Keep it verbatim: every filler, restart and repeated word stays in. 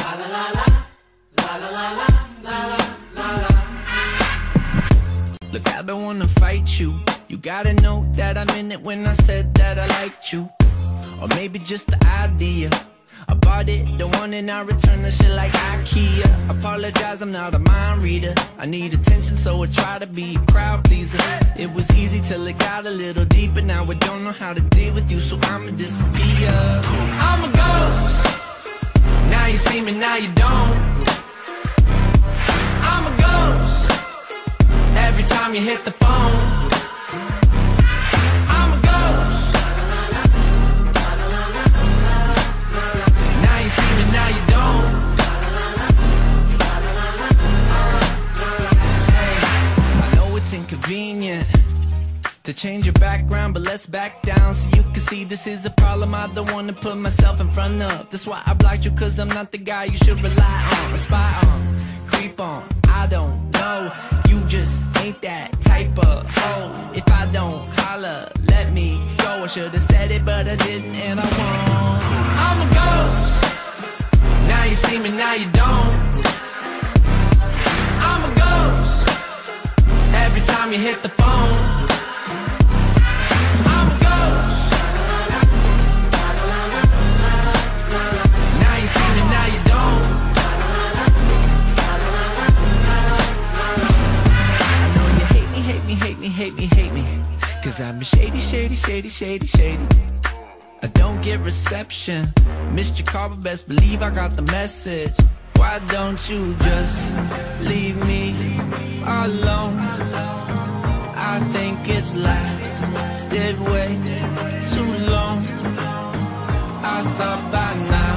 Look, I don't wanna fight you. You gotta know that I meant it when I said that I liked you. Or maybe just the idea. I bought it, don't want it, now return the shit like IKEA. Apologize, I'm not a mind reader. I need attention, so I try to be a crowd pleaser. It was easy till it got a little deeper. Now I don't know how to deal with you, so I'ma disappear. I'm a ghost. Now you see me, now you don't. I'm a ghost. Every time you hit the phone. I'm a ghost. Now you see me, now you don't. Hey, I know it's inconvenient to change your background, but let's back down so you can see this is a problem I don't wanna put myself in front of. That's why I blocked you, cause I'm not the guy you should rely on, or spy on, creep on. I don't know, you just ain't that type of hoe. If I don't holler, let me go. I should've said it, but I didn't, and I won't. I'm a ghost. Now you see me, now you don't. I'm a ghost. Every time you hit the phone. I'm a ghost. Now you see me, now you don't. I know you hate me, hate me, hate me, hate me, hate me, cause I've been shady, shady, shady, shady, shady. I don't get reception. Missed your call, but best believe I got the message. Why don't you just leave me alone? I think it's lasted way too long. I thought by now